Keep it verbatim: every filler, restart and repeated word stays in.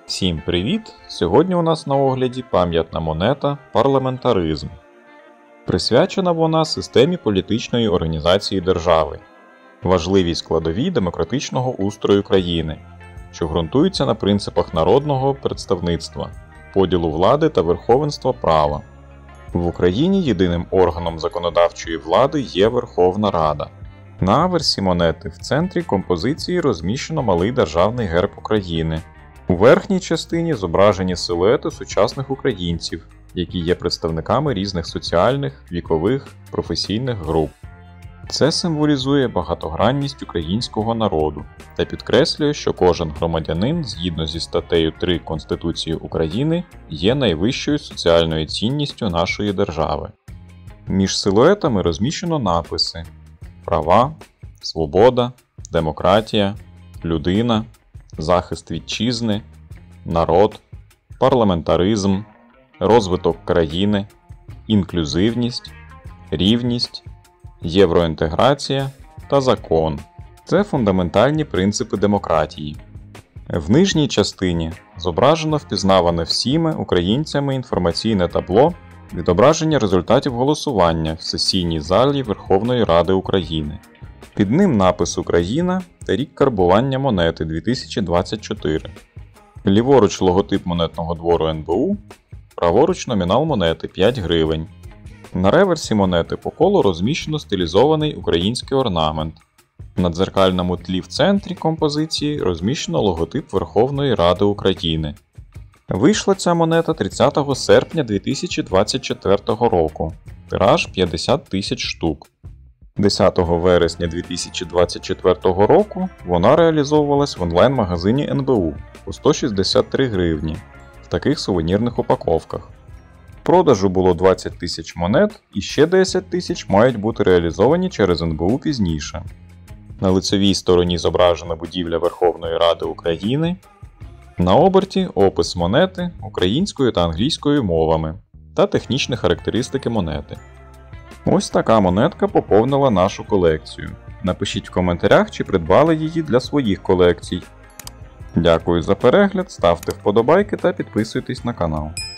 Всім привіт! Сьогодні у нас на огляді пам'ятна монета «Парламентаризм». Присвячена вона системі політичної організації держави, важливій складовій демократичного устрою країни, що ґрунтується на принципах народного представництва, поділу влади та верховенства права. В Україні єдиним органом законодавчої влади є Верховна Рада. На аверсі монети в центрі композиції розміщено малий державний герб України. У верхній частині зображені силуети сучасних українців, які є представниками різних соціальних, вікових, професійних груп. Це символізує багатогранність українського народу та підкреслює, що кожен громадянин, згідно зі статтею три Конституції України, є найвищою соціальною цінністю нашої держави. Між силуетами розміщено написи: права, свобода, демократія, людина, захист вітчизни, народ, парламентаризм, розвиток країни, інклюзивність, рівність, євроінтеграція та закон. Це фундаментальні принципи демократії. В нижній частині зображено впізнаване всіми українцями інформаційне табло відображення результатів голосування в сесійній залі Верховної Ради України. Під ним напис «Україна» та рік карбування монети дві тисячі двадцять чотири. Ліворуч логотип монетного двору ен бе у, праворуч номінал монети п'ять гривень. На реверсі монети по колу розміщено стилізований український орнамент. На дзеркальному тлі в центрі композиції розміщено логотип Верховної Ради України. Вийшла ця монета тридцятого серпня дві тисячі двадцять четвертого року. Тираж п'ятдесят тисяч штук. десятого вересня дві тисячі двадцять четвертого року вона реалізовувалась в онлайн-магазині ен бе у по сто шістдесят три гривні в таких сувенірних упаковках. В продажу було двадцять тисяч монет і ще десять тисяч мають бути реалізовані через ен бе у пізніше. На лицевій стороні зображена будівля Верховної Ради України. На оберті опис монети українською та англійською мовами та технічні характеристики монети. Ось така монетка поповнила нашу колекцію. Напишіть в коментарях, чи придбали її для своїх колекцій. Дякую за перегляд, ставте вподобайки та підписуйтесь на канал.